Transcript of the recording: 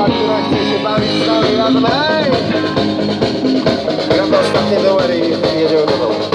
która chce się bawić z nami razem. Hej! Gram ostatnie numery i jedziemy do domu.